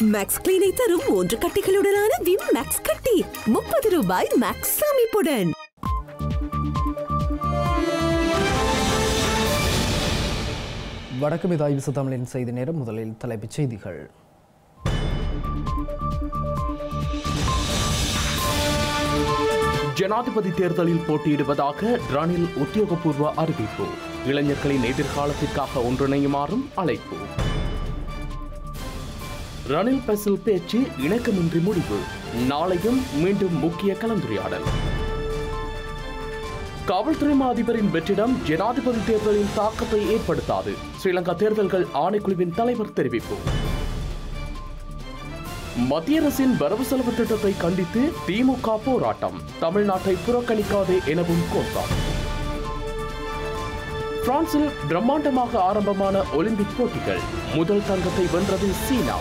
Maths கிளீனை தரும் 3 கட்டிகளுடனான Vim maths கட்டி 30 ரூபாய் மேக்ஸ் அமைப்புடன். வணக்கம், இது ஐபிசி தமிழின் செய்தி நேரம். முதலில் தலைப்புச் செய்திகள். ஜனாதிபதி தேர்தலில் போட்டியிடுவதாக ரணில் உத்தியோகபூர்வ அறிவிப்பு. இளைஞர்களின் எதிர்காலத்திற்காக ஒன்றிணையுமாறும் அழைப்பு. ரணில் பசில் பேச்சு இணக்கமின்றி முடிவு. நாளையும் மீண்டும் முக்கிய கலந்துரையாடல். காவல்துறை அதிபரின் வெற்றிடம் ஜனாதிபதி தேர்தலில் தாக்கத்தை ஏற்படுத்தாது. ஸ்ரீலங்கா தேர்தல்கள் ஆணைக்குழுவின் தலைவர் தெரிவிப்பு. மத்திய அரசின் வரவு செலவு திட்டத்தை கண்டித்து திமுக போராட்டம். தமிழ்நாட்டை புறக்கணிக்காதே எனவும் கோஷம். பிரான்சில் பிரம்மாண்டமாக ஆரம்பமான ஒலிம்பிக் போட்டிகள். முதல் தங்கத்தை வென்றது சீனா.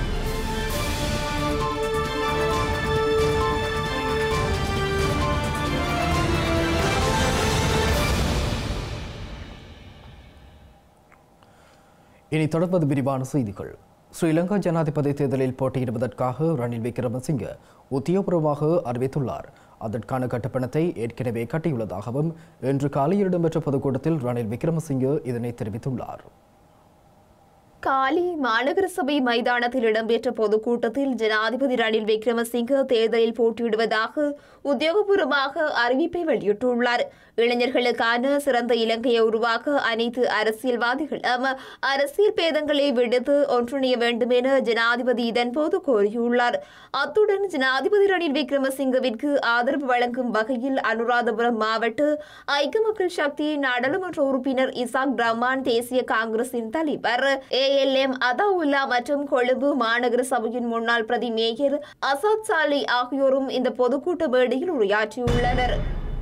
இனி தொடர்வது விரிவான செய்திகள். ஸ்ரீலங்கா ஜனாதிபதி தேர்தலில் போட்டியிடுவதற்காக ரணில் விக்ரமசிங்க உத்தியோகபூர்வமாக அறிவித்துள்ளார். அதற்கான கட்டுப்பணத்தை ஏற்கனவே கட்டியுள்ளதாகவும் இன்று காலையில் இடம்பெற்ற பொதுக்கூட்டத்தில் ரணில் விக்ரமசிங்க இதனை தெரிவித்துள்ளார். காலி மாநகர சபை மைதானத்தில் இடம்பெற்ற பொதுக்கூட்டத்தில் ஜனாதிபதி ரணில் விக்ரமசிங்க தேர்தலில் போட்டியிடுவதாக உத்தியோகபூர்வமாக அறிவிப்பை வெளியிட்டுள்ளார். இளைஞர்களுக்கான சிறந்த இலங்கையை உருவாக்க அனைத்து அரசியல்வாதிகளும் அரசியல் பேதங்களை விடுத்து ஒன்றிணைய வேண்டும் என ஜனாதிபதி இதன்போது கோரியுள்ளார். அத்துடன் ஜனாதிபதி ரணில் விக்ரமசிங்கவிற்கு ஆதரவு வழங்கும் வகையில் அனுராதபுரம் மாவட்ட ஐக்கிய மக்கள் சக்தி நாடாளுமன்ற உறுப்பினர் இசாக் ரஹ்மான், தேசிய காங்கிரசின் தலைவர் ALM அதாவுல்லா மற்றும் கொழும்பு மாநகர சபையின் முன்னாள் பிரதி மேயர் அசாத் சாலி ஆகியோரும் இந்த பொதுக்கூட்ட மேடையில் உரையாற்றியுள்ளனர்.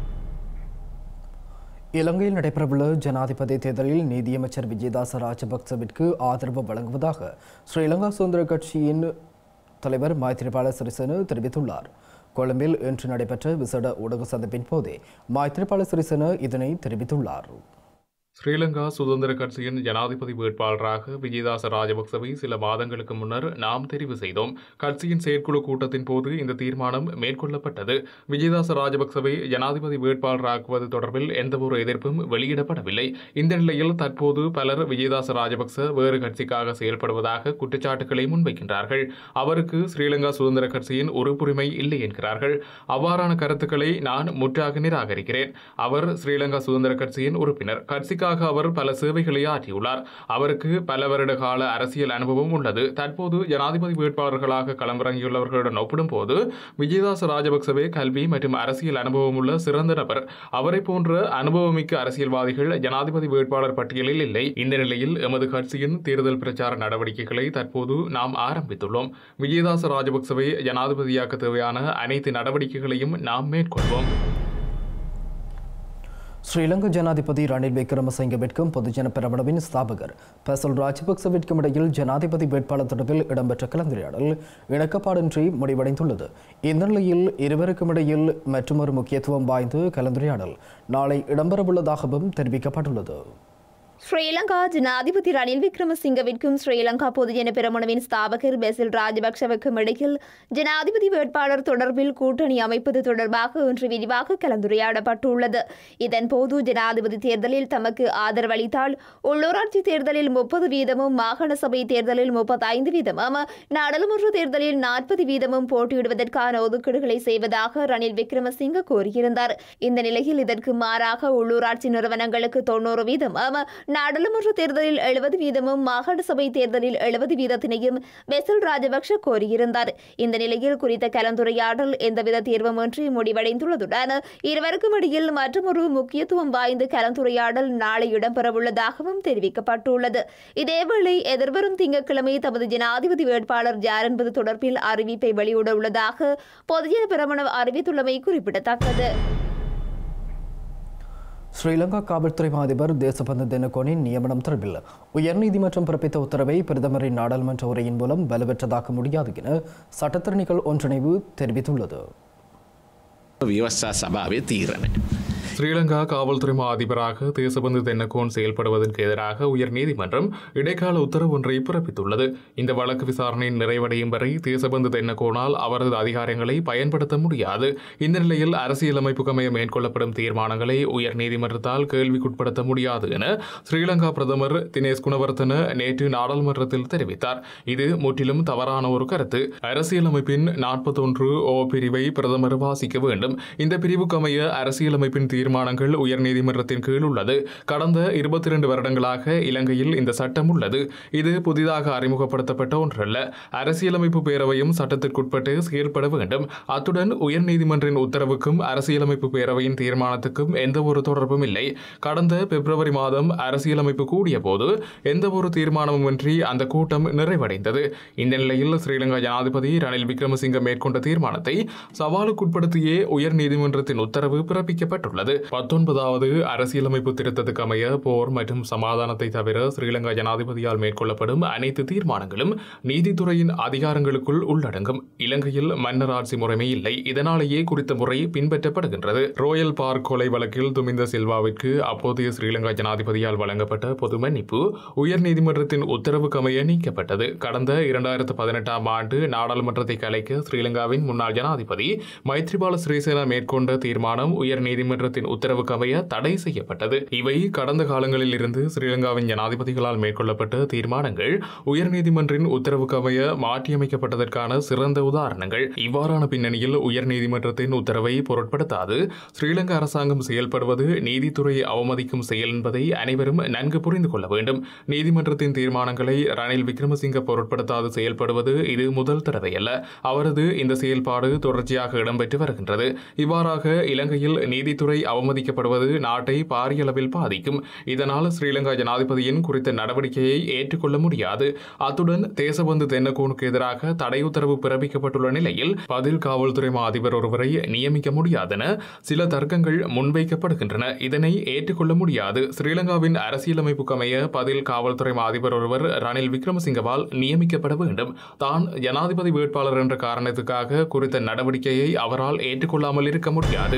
இலங்கையில் நடைபெறவுள்ள ஜனாதிபதி தேர்தலில் நீதியமைச்சர் விஜயதாச ராஜபக்சவிற்கு ஆதரவு வழங்குவதாக ஸ்ரீலங்கா சுதந்திர கட்சியின் தலைவர் மைத்ரிபால சிறிசேன தெரிவித்துள்ளார். கொழும்பில் இன்று நடைபெற்ற விசேட ஊடக சந்திப்பின் போதே மைத்ரிபால சிறிசேன இதனை தெரிவித்துள்ளார். ஸ்ரீலங்கா சுதந்திர கட்சியின் ஜனாதிபதி வேட்பாளராக விஜயதாச ராஜபக்சவை சில மாதங்களுக்கு முன்னர் நாம் தெரிவு செய்தோம். கட்சியின் செயற்குழு கூட்டத்தின் போது இந்த தீர்மானம் மேற்கொள்ளப்பட்டது. விஜயதாச ராஜபக்சவை ஜனாதிபதி வேட்பாளராக்குவது தொடர்பில் எந்தவொரு எதிர்ப்பும் வெளியிடப்படவில்லை. இந்த நிலையில் தற்போது பலர் விஜயதாச ராஜபக்ச வேறு கட்சிக்காக செயல்படுவதாக குற்றச்சாட்டுகளை முன்வைக்கின்றார்கள். அவருக்கு ஸ்ரீலங்கா சுதந்திர கட்சியின் உறுப்புரிமை இல்லை என்கிறார்கள். அவ்வாறான கருத்துக்களை நான் முற்றாக நிராகரிக்கிறேன். அவர் ஸ்ரீலங்கா சுதந்திர கட்சியின் உறுப்பினர். கட்சிக்கு அவர் பல சேவைகளை ஆற்றியுள்ளார். அவருக்கு பல வருட கால அரசியல் அனுபவம் உள்ளது. தற்போது ஜனாதிபதி வேட்பாளர்களாக களமிறங்கியுள்ளவர்களுடன் ஒப்பிடும்போது விஜயதாச ராஜபக்சவே கல்வி மற்றும் அரசியல் அனுபவம் உள்ள சிறந்த நபர். அவரை போன்ற அனுபவமிக்க அரசியல்வாதிகள் ஜனாதிபதி வேட்பாளர் பட்டியலில் இல்லை. இந்த நிலையில் எமது கட்சியின் தேர்தல் பிரச்சார நடவடிக்கைகளை தற்போது நாம் ஆரம்பித்துள்ளோம். விஜயதாச ராஜபக்சவை ஜனாதிபதியாக்க தேவையான அனைத்து நடவடிக்கைகளையும் நாம் மேற்கொள்வோம். ஸ்ரீலங்கா ஜனாதிபதி ரணில் விக்ரமசிங்கவிற்கும் பொதுஜன பெரமுனவின் ஸ்தாபகர் பசில் ராஜபக்சவிற்கும் இடையில் ஜனாதிபதி வேட்பாளர் தொடர்பில் இடம்பெற்ற கலந்துரையாடல் இணக்கப்பாடின்றி முடிவடைந்துள்ளது. இந்த நிலையில் இருவருக்கும் இடையில் மற்றொரு முக்கியத்துவம் வாய்ந்த கலந்துரையாடல் நாளை இடம்பெறவுள்ளதாகவும் தெரிவிக்கப்பட்டுள்ளது. ஸ்ரீலங்கா ஜனாதிபதி ரணில் விக்ரமசிங்கவிற்கும் ஸ்ரீலங்கா பொதுஜன பெரமுனவின் ஸ்தாபகர் பசில் ராஜபக்சவுக்கும் இடையில் ஜனாதிபதி வேட்பாளர் தொடர்பில் கூட்டணி அமைப்பது தொடர்பாக இன்று விரிவாக கலந்துரையாடப்பட்டுள்ளது. இதன்போது ஜனாதிபதி தேர்தலில் தமக்கு ஆதரவளித்தால் உள்ளூராட்சி தேர்தலில் 30% மாகாண சபை தேர்தலில் 35%, நாடாளுமன்ற தேர்தலில் 40% போட்டியிடுவதற்கான ஒதுக்கீடுகளை செய்வதாக ரணில் விக்ரமசிங்க கோரியிருந்தார். இந்த நிலையில் இதற்கு மாறாக உள்ளூராட்சி நிறுவனங்களுக்கு 90%, நாடாளுமன்ற தேர்தலில் 70%, மாகாண சபை தேர்தலில் 70%-னையும் பசில் ராஜபக்ஷ கோரியிருந்தார். இந்த நிலையில் குறித்த கலந்துரையாடல் எந்தவித தீர்வுமின்றி முடிவடைந்துள்ளதுடன் இருவருக்கும் இடையில் மற்றொரு முக்கியத்துவம் வாய்ந்த கலந்துரையாடல் நாளை இடம்பெறவுள்ளதாகவும் தெரிவிக்கப்பட்டுள்ளது. இதேவேளை எதிர்வரும் திங்கட்கிழமை தமது ஜனாதிபதி வேட்பாளர் யார் என்பது தொடர்பில் அறிவிப்பை வெளியிட உள்ளதாக பொதுஜன பெரமுன அறிவித்துள்ளமை குறிப்பிடத்தக்கது. ஸ்ரீலங்கா காவல்துறை அதிபர் தேசபந்து தினகோனின் நியமனம் தொடர்பில் உயர்நீதிமன்றம் பிறப்பித்த உத்தரவை பிரதமரின் நாடாளுமன்ற உரையின் மூலம் வலுவற்றதாக்க முடியாது என சட்டத்தரணிகள் ஒன்றிணைவு தெரிவித்துள்ளது. විවස්සා සභාවේ තීරණය. ஸ்ரீலங்கா காவல்துறை மா அதிபராக தேசபந்து தென்னகோன் செயல்படுவதற்கு எதிராக உயர்நீதிமன்றம் இடைக்கால உத்தரவு ஒன்றை பிறப்பித்துள்ளது. இந்த வழக்கு விசாரணையின் நிறைவடையும் வரை தேசபந்து தென்னகோனால் அவரது அதிகாரங்களை பயன்படுத்த முடியாது. இந்த நிலையில் அரசியலமைப்புக்கமைய மேற்கொள்ளப்படும் தீர்மானங்களை உயர்நீதிமன்றத்தால் கேள்விக்குட்படுத்த முடியாது என ஸ்ரீலங்கா பிரதமர் தினேஷ் குணவர்த்தன நேற்று நாடாளுமன்றத்தில் தெரிவித்தார். இது முற்றிலும் தவறான ஒரு கருத்து. அரசியலமைப்பின் 41 பிரிவை பிரதமர் வாசிக்க வேண்டும். இந்த பிரிவுக்கு அமைய அரசியலமைப்பின் தீர்மானங்கள் உயர்நீதிமன்றத்தின் கீழ் உள்ளது. கடந்த 22 வருடங்களாக இலங்கையில் இந்த சட்டம் உள்ளது. இது புதிதாக அறிமுகப்படுத்தப்பட்ட ஒன்றல்ல. அரசியலமைப்பு பேரவையும் சட்டத்திற்குட்பட்டு செயல்பட வேண்டும். அத்துடன் உயர்நீதிமன்றின் உத்தரவுக்கும் அரசியலமைப்பு பேரவையின் தீர்மானத்துக்கும் எந்த ஒரு தொடர்பும் இல்லை. கடந்த பிப்ரவரி மாதம் அரசியலமைப்பு கூடிய போது எந்த ஒரு தீர்மானமுமின்றி அந்த கூட்டம் நிறைவடைந்தது. இந்த நிலையில் ஸ்ரீலங்கா ஜனாதிபதி ரணில் விக்ரமசிங்க மேற்கொண்ட தீர்மானத்தை சவாலுக்குட்படுத்தியே உயர்நீதிமன்றத்தின் உத்தரவு பிறப்பிக்கப்பட்டுள்ளது. 19வது அரசியலமைப்பு திருத்தத்துக்கு அமைய போர் மற்றும் சமாதானத்தை தவிர ஸ்ரீலங்கா ஜனாதிபதியால் மேற்கொள்ளப்படும் அனைத்து தீர்மானங்களும் நீதித்துறையின் அதிகாரங்களுக்குள் உள்ளடங்கும். இலங்கையில் மன்னர் ஆட்சி முறைமை இல்லை. இதனாலேயே குறித்த முறை பின்பற்றப்படுகின்றது. ரோயல் பார்க் கொலை வழக்கில் துமிந்த சில்வாவிற்கு அப்போதைய ஸ்ரீலங்கா ஜனாதிபதியால் வழங்கப்பட்ட பொது மன்னிப்பு உயர்நீதிமன்றத்தின் உத்தரவுக்கு அமைய நீக்கப்பட்டது. கடந்த 2018ஆம் ஆண்டு நாடாளுமன்றத்தை கலைக்க ஸ்ரீலங்காவின் முன்னாள் ஜனாதிபதி மைத்ரிபால சிறிசேன மேற்கொண்ட தீர்மானம் உயர்நீதிமன்றத்தின் உத்தரவுக்கு அமைய தடை செய்யப்பட்டது. இவை கடந்த காலங்களில் இருந்து ஸ்ரீலங்காவின் ஜனாதிபதிகளால் மேற்கொள்ளப்பட்ட தீர்மானங்கள் உயர்நீதிமன்றின் உத்தரவுக்கு அமைய மாற்றியமைக்கப்பட்டதற்கான சிறந்த உதாரணங்கள். இவ்வாறான பின்னணியில் உயர்நீதிமன்றத்தின் உத்தரவை பொருட்படுத்தாது ஸ்ரீலங்கா அரசாங்கம் செயல்படுவது நீதித்துறையை அவமதிக்கும் செயல் என்பதை அனைவரும் நன்கு புரிந்து கொள்ள வேண்டும். நீதிமன்றத்தின் தீர்மானங்களை ரணில் விக்ரமசிங்க பொருட்படுத்தாது செயல்படுவது இது முதல் தடவையல்ல. அவரது இந்த செயல்பாடு தொடர்ச்சியாக இடம்பெற்று வருகின்றது. இவ்வாறாக இலங்கையில் நீதித்துறை அவமதிக்கப்படுவது நாட்டை பாரிய அளவில் பாதிக்கும். இதனால் ஸ்ரீலங்கா ஜனாதிபதியின் குறித்த நடவடிக்கையை ஏற்றுக்கொள்ள முடியாது. அத்துடன் தேசபந்து தென்னகோனுக்கு எதிராக தடை உத்தரவு பிறப்பிக்கப்பட்டுள்ள நிலையில் பதில் காவல்துறை மா அதிபர் ஒருவரை நியமிக்க முடியாதென சில தர்க்கங்கள் முன்வைக்கப்படுகின்றன. இதனை ஏற்றுக்கொள்ள முடியாது. ஸ்ரீலங்காவின் அரசியலமைப்புக்கு அமைய பதில் காவல்துறை மா அதிபர் ஒருவர் ரணில் விக்ரமசிங்கவால் நியமிக்கப்பட வேண்டும். தான் ஜனாதிபதி வேட்பாளர் என்ற காரணத்துக்காக குறித்த நடவடிக்கையை அவரால் ஏற்றுக்கொள்ளாமல் இருக்க முடியாது.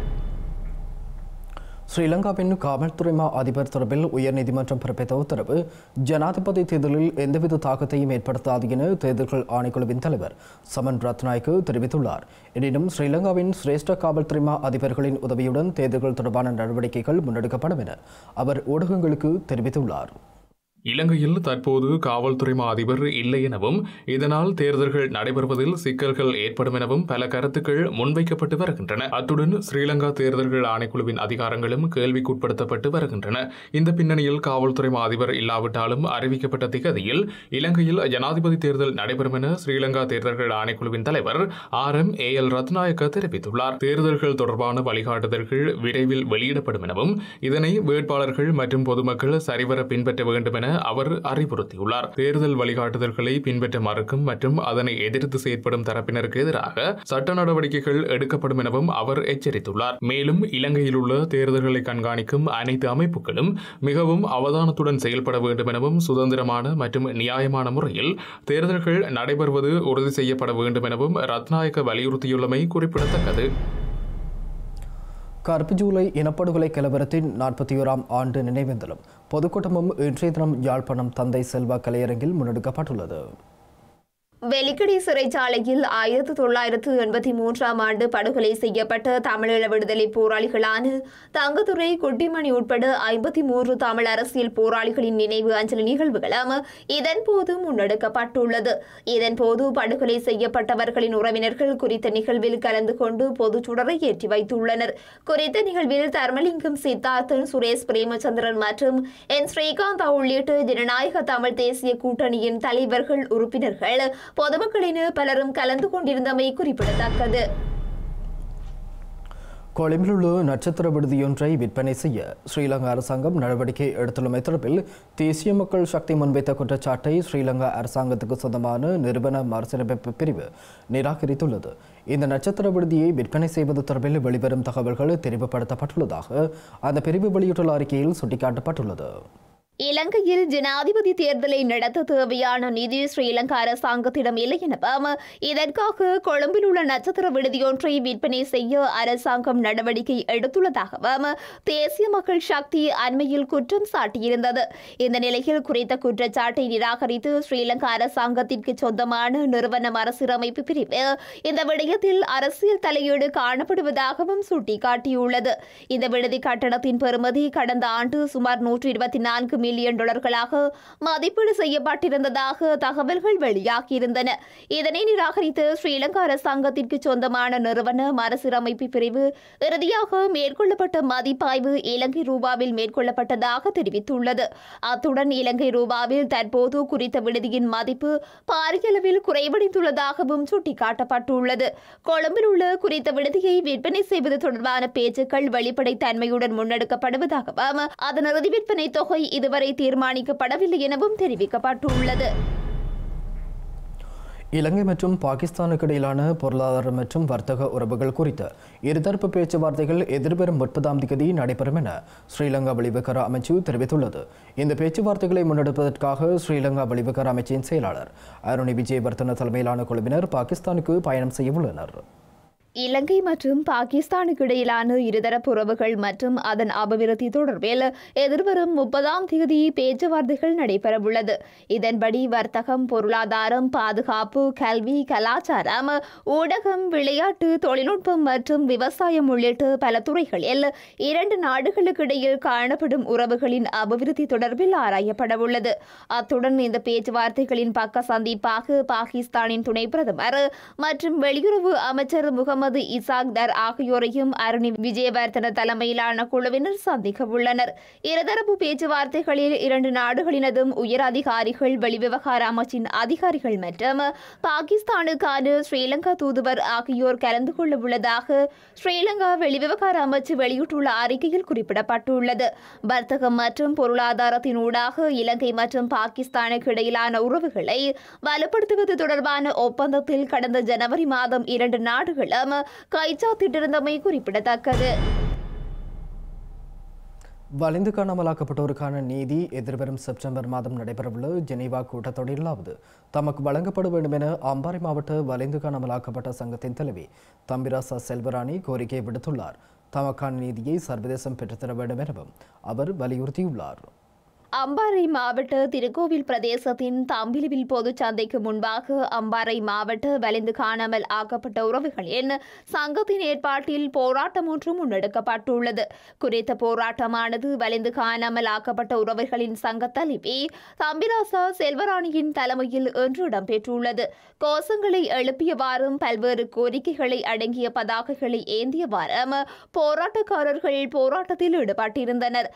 ஸ்ரீலங்காவின் காவல்துறை மா அதிபர் தொடர்பில் உயர்நீதிமன்றம் பிறப்பித்த உத்தரவு ஜனாதிபதி தேர்தலில் எந்தவித தாக்கத்தையும் ஏற்படுத்தாது என தேர்தல்கள் ஆணைக்குழுவின் தலைவர் சமன் ரத்நாயக்கு தெரிவித்துள்ளார். எனினும் ஸ்ரீலங்காவின் சிரேஷ்ட காவல்துறை மா அதிபர்களின் உதவியுடன் தேர்தல்கள் தொடர்பான நடவடிக்கைகள் முன்னெடுக்கப்படும் என அவர் ஊடகங்களுக்கு தெரிவித்துள்ளார். இலங்கையில் தற்போது காவல்துறை மா அதிபர் இல்லை எனவும் இதனால் தேர்தல்கள் நடைபெறுவதில் சிக்கல்கள் ஏற்படும் எனவும் பல கருத்துக்கள் முன்வைக்கப்பட்டு வருகின்றன. அத்துடன் ஸ்ரீலங்கா தேர்தல்கள் ஆணைக்குழுவின் அதிகாரங்களும் கேள்விக்குட்படுத்தப்பட்டு வருகின்றன. இந்த பின்னணியில் காவல்துறை மா அதிபர் இல்லாவிட்டாலும் அறிவிக்கப்பட்ட திகதியில் இலங்கையில் ஜனாதிபதி தேர்தல் நடைபெறும் என ஸ்ரீலங்கா தேர்தல்கள் ஆணைக்குழுவின் தலைவர் RMAL ரத்நாயக்க தெரிவித்துள்ளார். தேர்தல்கள் தொடர்பான வழிகாட்டுதல்கள் விரைவில் வெளியிடப்படும் எனவும் இதனை வேட்பாளர்கள் மற்றும் பொதுமக்கள் சரிவர பின்பற்ற வேண்டும் என அவர் அறிவுறுத்தியுள்ளார். தேர்தல் வழிகாட்டுதல்களை பின்பற்ற மறுக்கும் மற்றும் அதனை எதிர்த்து செயற்படும் தரப்பினருக்கு எதிராக சட்ட நடவடிக்கைகள் எடுக்கப்படும் எனவும் அவர் எச்சரித்துள்ளார். மேலும் இலங்கையில் உள்ள தேர்தல்களை கண்காணிக்கும் அனைத்து அமைப்புகளும் மிகவும் அவதானத்துடன் செயல்பட வேண்டும் எனவும் சுதந்திரமான மற்றும் நியாயமான முறையில் தேர்தல்கள் நடைபெறுவது உறுதி செய்யப்பட வேண்டும் எனவும் ரத்நாயக்க வலியுறுத்தியுள்ளமை குறிப்பிடத்தக்கது. கருப்பு ஜூலை இனப்படுகொலை கலவரத்தின் 41ஆம் ஆண்டு நினைவேந்தலும் பொதுக்கூட்டமும் இன்றைய தினம் யாழ்ப்பாணம் தந்தை செல்வா கலையரங்கில் முன்னெடுக்கப்பட்டுள்ளது. வெலிக்கடை சிறைச்சாலையில் 1983ஆம் ஆண்டு படுகொலை செய்யப்பட்ட தமிழீழ விடுதலை போராளிகளான தங்கத்துரை, குட்டிமணி உட்பட 53 தமிழ் அரசியல் போராளிகளின் நினைவு அஞ்சலி நிகழ்வுகளும் இதன்போது முன்னெடுக்கப்பட்டுள்ளது. இதன்போது படுகொலை செய்யப்பட்டவர்களின் உறவினர்கள் குறித்த நிகழ்வில் கலந்து கொண்டு பொதுச்சுடரை ஏற்றி வைத்துள்ளனர். குறித்த நிகழ்வில் தர்மலிங்கம் சித்தார்த்தன், சுரேஷ் பிரேமச்சந்திரன் மற்றும் என் ஸ்ரீகாந்தா உள்ளிட்ட ஜனநாயக தமிழ் தேசிய கூட்டணியின் தலைவர்கள், உறுப்பினர்கள், பொதுமக்களின் பலரும் கலந்து கொண்டிருந்தமை குறிப்பிடத்தக்கது. கொழும்பில் உள்ள நட்சத்திர விடுதியொன்றை விற்பனை செய்ய ஸ்ரீலங்கா அரசாங்கம் நடவடிக்கை எடுத்துள்ளமை தொடர்பில் தேசிய மக்கள் சக்தி முன்வைத்த குற்றச்சாட்டை ஸ்ரீலங்கா அரசாங்கத்துக்கு சொந்தமான நிறுவன மறுசீரமைப்பு பிரிவு நிராகரித்துள்ளது. இந்த நட்சத்திர விடுதியை விற்பனை செய்வது தொடர்பில் வெளிவரும் தகவல்கள் தெரிவுபடுத்தப்பட்டுள்ளதாக அந்த பிரிவு வெளியிட்டுள்ள அறிக்கையில் சுட்டிக்காட்டப்பட்டுள்ளது. இலங்கையில் ஜனாதிபதி தேர்தலை நடத்த தேவையான நிதி ஸ்ரீலங்கா அரசாங்கத்திடம் இல்லை எனவும் இதற்காக கொழும்பில் உள்ள நட்சத்திர விடுதியொன்றை விற்பனை செய்ய அரசாங்கம் நடவடிக்கை எடுத்துள்ளதாகவும் தேசிய மக்கள் சக்தி அண்மையில் குற்றம் சாட்டியிருந்தது. இந்த நிலையில் குறித்த குற்றச்சாட்டை நிராகரித்து ஸ்ரீலங்கா அரசாங்கத்திற்கு சொந்தமான நிறுவன மறுசீரமைப்பு பிரிவு இந்த விடயத்தில் அரசியல் தலையீடு காணப்படுவதாகவும் சுட்டிக்காட்டியுள்ளது. இந்த விடுதி கட்டணத்தின் பெறுமதி கடந்த ஆண்டு சுமார் 124 மில்லியன் டாலர்களாக மதிப்பீடு செய்யப்பட்டிருந்ததாக தகவல்கள் வெளியாகியிருந்தன. இதனை நிராகரித்து ஸ்ரீலங்கா அரசாங்கத்திற்கு சொந்தமான நிறுவன மறுசீரமைப்பு பிரிவு இறுதியாக மேற்கொள்ளப்பட்ட மதிப்பாய்வு இலங்கை ரூபாவில் மேற்கொள்ளப்பட்டதாக தெரிவித்துள்ளது. அத்துடன் இலங்கை ரூபாவில் தற்போது குறித்த விடுதியின் மதிப்பு பாரியளவில் குறைவடைந்துள்ளதாகவும் சுட்டிக்காட்டப்பட்டுள்ளது. கொழும்பில் உள்ள குறித்த விடுதியை விற்பனை செய்வது தொடர்பான பேச்சுக்கள் வெளிப்படைத்தன்மையுடன் முன்னெடுக்கப்படுவதாகவும் அதன் இறுதி விற்பனை தொகை இதுவரை தீர்மானிக்கப்படவில்லை எனவும் தெரிவிக்கப்பட்டுள்ளது. இலங்கை மற்றும் பாகிஸ்தானுக்கு இடையிலான பொருளாதார மற்றும் வர்த்தக உறவுகள் குறித்த இருதரப்பு பேச்சுவார்த்தைகள் எதிர்வரும் 30ஆம் தேதி நடைபெறும் என ஸ்ரீலங்கா வெளிவிவகார அமைச்சு தெரிவித்துள்ளது. இந்த பேச்சுவார்த்தைகளை முன்னெடுப்பதற்காக ஸ்ரீலங்கா வெளிவிவகார அமைச்சின் செயலாளர் அருணி விஜயவர்தன தலைமையிலான குழுவினர் பாகிஸ்தானுக்கு பயணம் செய்ய உள்ளனர். இலங்கை மற்றும் பாகிஸ்தானுக்கு இடையிலான இருதரப்பு உறவுகள் மற்றும் அதன் அபிவிருத்தி தொடர்பில் எதிர்வரும் 30ஆம் தேதி பேச்சுவார்த்தைகள் நடைபெறவுள்ளது. இதன்படி வர்த்தகம், பொருளாதாரம், பாதுகாப்பு, கல்வி, கலாச்சாரம், ஊடகம், விளையாட்டு, தொழில்நுட்பம் மற்றும் விவசாயம் உள்ளிட்ட பல துறைகளில் இரண்டு நாடுகளுக்கு இடையில் காணப்படும் உறவுகளின் அபிவிருத்தி தொடர்பில் ஆராயப்படவுள்ளது. அத்துடன் இந்த பேச்சுவார்த்தைகளின் பக்க சந்திப்பாக பாகிஸ்தானின் துணை பிரதமர் மற்றும் வெளியுறவு அமைச்சர் முகமது இசாக் தர் ஆகியோரையும் அருணி விஜயவர்தன தலைமையிலான குழுவினர் சந்திக்க உள்ளனர். இருதரப்பு பேச்சுவார்த்தைகளில் இரண்டு நாடுகளினதும் உயர் அதிகாரிகள், வெளிவிவகார அமைச்சின் அதிகாரிகள் மற்றும் பாகிஸ்தானுக்கான ஸ்ரீலங்கா தூதுவர் ஆகியோர் கலந்து கொள்ள உள்ளதாக ஸ்ரீலங்கா வெளிவிவகார அமைச்சு வெளியிட்டுள்ள அறிக்கையில் குறிப்பிடப்பட்டுள்ளது. வர்த்தகம் மற்றும் பொருளாதாரத்தின் ஊடாக இலங்கை மற்றும் பாகிஸ்தானுக்கு இடையிலான உறவுகளை வலுப்படுத்துவது தொடர்பான ஒப்பந்தத்தில் கடந்த ஜனவரி மாதம் இரண்டு நாடுகளும் கைச்சாத்திட்டிருந்தமை குறிப்பிடத்தக்கது. வலிந்து காணாமலாக்கப்பட்டோருக்கான நீதி எதிர்வரும் செப்டம்பர் மாதம் நடைபெறவுள்ள ஜெனீவா கூட்டத்தொடரிலாவது தமக்கு வழங்கப்பட வேண்டும் என அம்பாறை மாவட்ட வலிந்து காணாமலாக்கப்பட்ட சங்கத்தின் தலைவி தம்பிராசா செல்வராணி கோரிக்கை விடுத்துள்ளார். தமக்கான நீதியை சர்வதேசம் பெற்றுத்தர வேண்டும் எனவும் அவர் வலியுறுத்தியுள்ளார். அம்பாறை மாவட்ட திருக்கோவில் பிரதேசத்தின் தம்பிலிவில் பொது சந்தைக்கு முன்பாக அம்பாறை மாவட்ட வலிந்து காணாமல் ஆக்கப்பட்ட உறவுகளின் சங்கத்தின் ஏற்பாட்டில் போராட்டம் ஒன்று முன்னெடுக்கப்பட்டுள்ளது. குறித்த போராட்டமானது வலிந்து காணாமல் ஆக்கப்பட்ட உறவுகளின் சங்க தலைவி தம்பிராசா செல்வராணியின் தலைமையில் இன்று இடம்பெற்றுள்ளது. கோஷங்களை எழுப்பியவாறும் பல்வேறு கோரிக்கைகளை அடங்கிய பதாகைகளை ஏந்தியவாறும் போராட்டக்காரர்கள் போராட்டத்தில் ஈடுபட்டிருந்தனர்.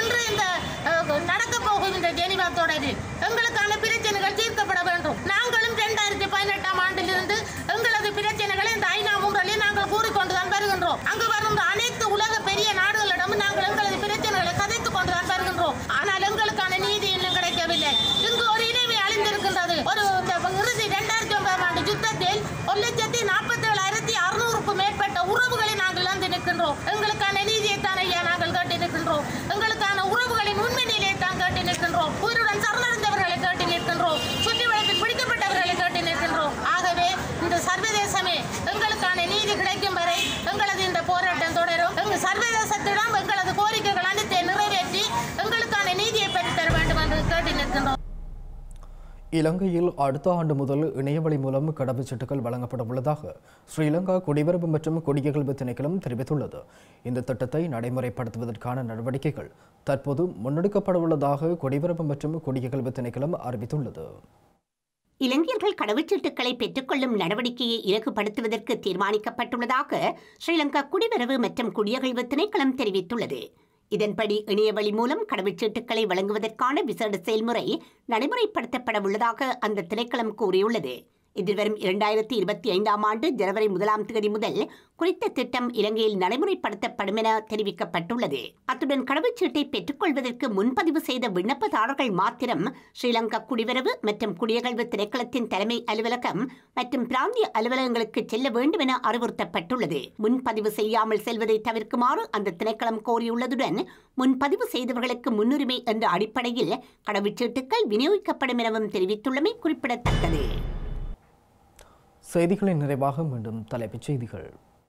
போகும் இந்த ஜெனீவா தொடரில் எங்களுக்கான பிரச்சனைகள் தீர்க்கப்பட வேண்டும். நாங்களும் 2018ஆம் ஆண்டிலிருந்து எங்களது பிரச்சனைகளை இந்த ஐநா முறையில் நாங்கள் கூறிக்கொண்டுதான் வருகின்றோம். அங்கு வரும் அனைத்து உலக பெரிய நாடுகளிடமும் நாங்கள் எங்களது பிரச்சனைகளை கதைத்துக் கொண்டுதான் வருகின்றோம். ஆனால் எங்களுக்கான நீதி இன்னும் கிடைக்கவில்லை. இங்கு ஒரு இணைவை அழிந்திருக்கின்றது. ஒரு இறுதி 2009ஆம் ஆண்டு யுத்தத்தில் 1,47,600க்கும் மேற்பட்ட உறவுகளை நாங்கள் இழந்து நிற்கின்றோம். எங்களுக்கான நீதியை தான் ஐயா நாங்கள் கேட்டு நிற்கின்றோம். எங்களுக்கான உறவுகளின் உண்மை நிலையை தான் கேட்டு நிற்கின்றோம். உயிருடன் சரணடைந்தவர்களை கேட்டு நிற்கின்றோம். சுற்றி வழக்கில் பிடிக்கப்பட்டவர்களை கேட்டு நிற்கின்றோம். ஆகவே இந்த சர்வதேசமே எங்களுக்கான நீதி கிடைக்கும் வரை எங்களது இந்த போராட்டம் தொடரும். சர்வதேசத்திடம் எங்களது கோரிக்கைகள் அனைத்தை நிறைவேற்றி எங்களுக்கான நீதியை பெற்றுத்தர வேண்டும் என்று கேட்டு நிற்கின்றோம். இலங்கையில் அடுத்த ஆண்டு முதல் இணையவழி மூலம் கடவுச்சீட்டுகள் வழங்கப்பட உள்ளதாக ஸ்ரீலங்கா குடிவரவு மற்றும் குடியகல்வு திணைக்களம் தெரிவித்துள்ளது. இந்த திட்டத்தை நடைமுறைப்படுத்துவதற்கான நடவடிக்கைகள் தற்போது முன்னெடுக்கப்பட உள்ளதாக குடிவரவு மற்றும் குடியகல்வு திணைக்களம் அறிவித்துள்ளது. இலங்கையர்கள் கடவுச்சீட்டுகளை பெற்றுக்கொள்ளும் நடவடிக்கையை இலகுபடுத்துவதற்கு தீர்மானிக்கப்பட்டுள்ளதாக ஸ்ரீலங்கா குடிவரவு மற்றும் குடியகல்வு திணைக்களம் தெரிவித்துள்ளது. இதன்படி இணையவழி மூலம் கடவுச்சீட்டுகளை வழங்குவதற்கான விசேட செயல்முறை நடைமுறைப்படுத்தப்பட உள்ளதாக அந்த திணைக்களம் கூறியுள்ளது. எதிர்வரும் 2025 ஆண்டு ஜனவரி 1ஆம் தேதி முதல் குறித்த திட்டம் இலங்கையில் நடைமுறைப்படுத்தப்படும் என தெரிவிக்கப்பட்டுள்ளது. அத்துடன் கடவுச்சீட்டை பெற்றுக்கொள்வதற்கு முன்பதிவு செய்த விண்ணப்பதாரர்கள் மாத்திரம் ஸ்ரீலங்கா குடிவரவு மற்றும் குடியகல்வு திணைக்களத்தின் தலைமை அலுவலகம் மற்றும் பிராந்திய அலுவலகங்களுக்கு செல்ல வேண்டும் என அறிவுறுத்தப்பட்டுள்ளது. முன்பதிவு செய்யாமல் செல்வதை தவிர்க்குமாறு அந்த திணைக்களம் கோரியுள்ளதுடன் முன்பதிவு செய்தவர்களுக்கு முன்னுரிமை என்ற அடிப்படையில் கடவுச்சீட்டுகள் விநியோகிக்கப்படும் எனவும் தெரிவித்துள்ளமை குறிப்பிடத்தக்கது. செய்திகளின் நிறைவாக மீண்டும் தலைப்புச் செய்திகள்.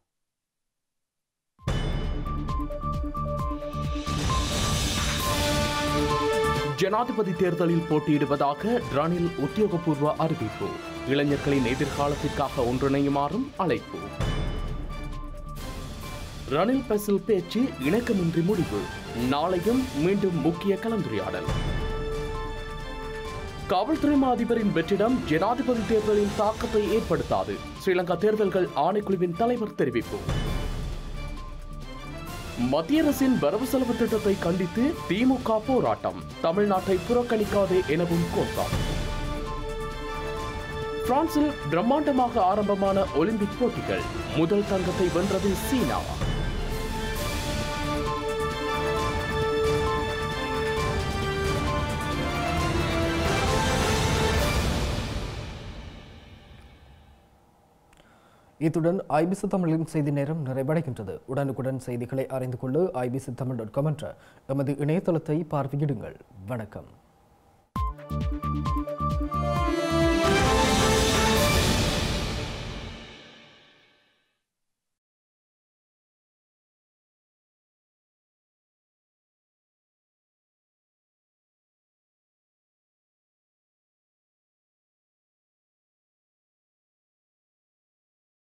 ஜனாதிபதி தேர்தலில் போட்டியிடுவதாக ரணில் உத்தியோகபூர்வ அறிவிப்பு. இளைஞர்களின் எதிர்காலத்திற்காக ஒன்றிணையுமாறும் அழைப்பு. ரணில் பெசில் பேச்சு இணக்கமின்றி முடிவு. நாளையும் மீண்டும் முக்கிய கலந்துரையாடல். காவல்துறை அதிபரின் வெற்றிடம் ஜனாதிபதி தேர்தலின் தாக்கத்தை ஏற்படுத்தாது. ஸ்ரீலங்கா தேர்தல்கள் ஆணைக்குழுவின் தலைவர் தெரிவிப்பு. மத்திய அரசின் வரவு செலவு திட்டத்தை கண்டித்து திமுக போராட்டம். தமிழ்நாட்டை புறக்கணிக்காதே எனவும் கோஷம். பிரான்சில் பிரம்மாண்டமாக ஆரம்பமான ஒலிம்பிக் போட்டிகள். முதல் தங்கத்தை வென்றது சீனா. இத்துடன் ஐபிசி தமிழின் செய்தி நேரம் நிறைவடைகின்றது. உடனுக்குடன் செய்திகளை அறிந்து கொள்ள ibctamil.com என்ற எமது இணையதளத்தை பார்வையிடுங்கள். வணக்கம்.